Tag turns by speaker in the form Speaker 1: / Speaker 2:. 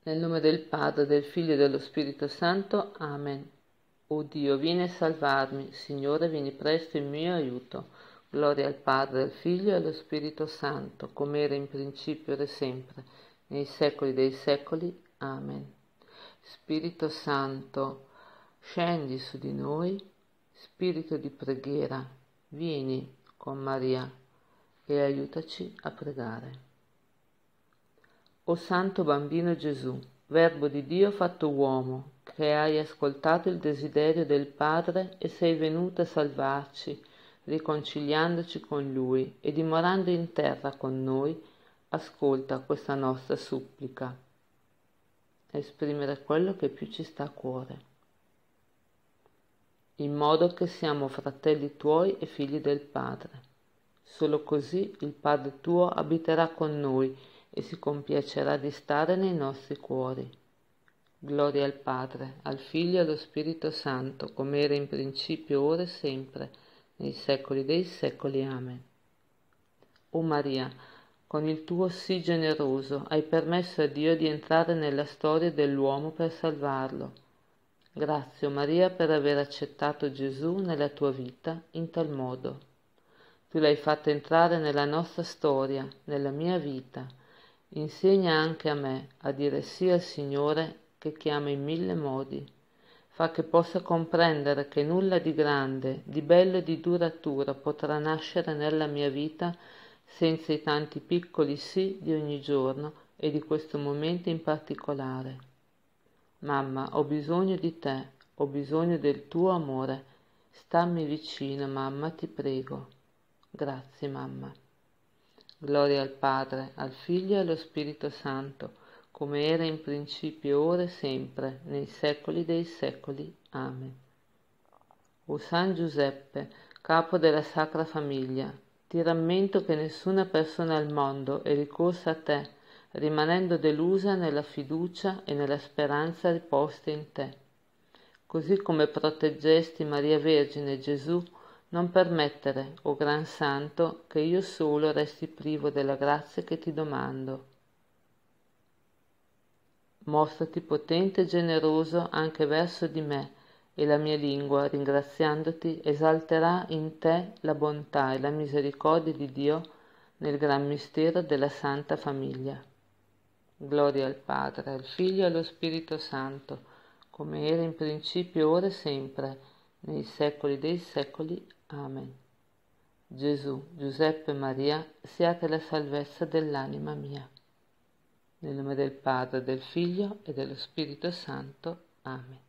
Speaker 1: Nel nome del Padre, del Figlio e dello Spirito Santo. Amen. O Dio, vieni a salvarmi. Signore, vieni presto in mio aiuto. Gloria al Padre, al Figlio e allo Spirito Santo, come era in principio, ora e sempre, nei secoli dei secoli. Amen. Spirito Santo, scendi su di noi. Spirito di preghiera, vieni con Maria e aiutaci a pregare. O Santo Bambino Gesù, Verbo di Dio fatto uomo, che hai ascoltato il desiderio del Padre e sei venuto a salvarci, riconciliandoci con Lui e dimorando in terra con noi, ascolta questa nostra supplica. Esprimere quello che più ci sta a cuore, in modo che siamo fratelli tuoi e figli del Padre. Solo così il Padre tuo abiterà con noi e si compiacerà di stare nei nostri cuori. Gloria al Padre, al Figlio e allo Spirito Santo, come era in principio, ora e sempre, nei secoli dei secoli. Amen. O Maria, con il tuo sì generoso hai permesso a Dio di entrare nella storia dell'uomo per salvarlo. Grazie, o Maria, per aver accettato Gesù nella tua vita in tal modo. Tu l'hai fatto entrare nella nostra storia, nella mia vita. Insegna anche a me a dire sì al Signore che chiama in 1000 modi. Fa che possa comprendere che nulla di grande, di bello e di duratura potrà nascere nella mia vita senza i tanti piccoli sì di ogni giorno e di questo momento in particolare. Mamma, ho bisogno di te, ho bisogno del tuo amore. Stammi vicino, mamma, ti prego. Grazie, mamma. Gloria al Padre, al Figlio e allo Spirito Santo, come era in principio, ora e sempre, nei secoli dei secoli. Amen. O San Giuseppe, capo della Sacra Famiglia, ti rammento che nessuna persona al mondo è ricorsa a te, rimanendo delusa nella fiducia e nella speranza riposte in te. Così come proteggesti Maria Vergine e Gesù, non permettere, o Gran Santo, che io solo resti privo della grazia che ti domando. Mostrati potente e generoso anche verso di me, e la mia lingua, ringraziandoti, esalterà in te la bontà e la misericordia di Dio nel gran mistero della Santa Famiglia. Gloria al Padre, al Figlio e allo Spirito Santo, come era in principio, ora e sempre, nei secoli dei secoli. Amen. Gesù, Giuseppe e Maria, siate la salvezza dell'anima mia. Nel nome del Padre, del Figlio e dello Spirito Santo. Amen.